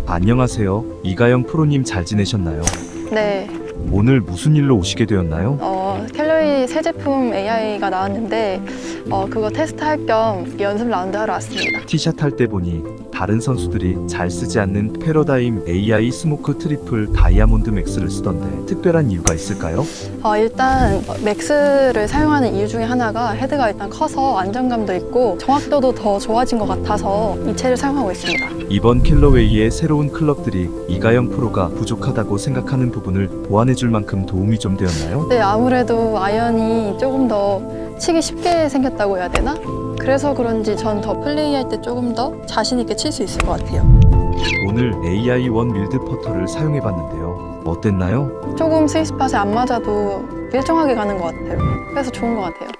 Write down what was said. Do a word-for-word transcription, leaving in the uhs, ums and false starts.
안녕하세요. 이가영 프로님 잘 지내셨나요? 네, 오늘 무슨 일로 오시게 되었나요? 어, 캘로이 새 제품 에이아이가 나왔는데 어, 그거 테스트할 겸 연습 라운드 하러 왔습니다. 티샷 할 때 보니 다른 선수들이 잘 쓰지 않는 패러다임 에이아이 스모크 트리플 다이아몬드 맥스를 쓰던데 특별한 이유가 있을까요? 어, 일단 맥스를 사용하는 이유 중에 하나가 헤드가 일단 커서 안정감도 있고 정확도도 더 좋아진 것 같아서 이 채를 사용하고 있습니다. 이번 캘러웨이의 새로운 클럽들이 이가영 프로가 부족하다고 생각하는 부분을 보완해줄 만큼 도움이 좀 되었나요? 네, 아무래도 아이언이 조금 더 치기 쉽게 생겼다고 해야 되나? 그래서 그런지 전 더 플레이할 때 조금 더 자신 있게 칠 수 있을 것 같아요. 오늘 에이아이 원 밀드 퍼터를 사용해봤는데요. 어땠나요? 조금 스위스팟에 안 맞아도 일정하게 가는 것 같아요. 그래서 좋은 것 같아요.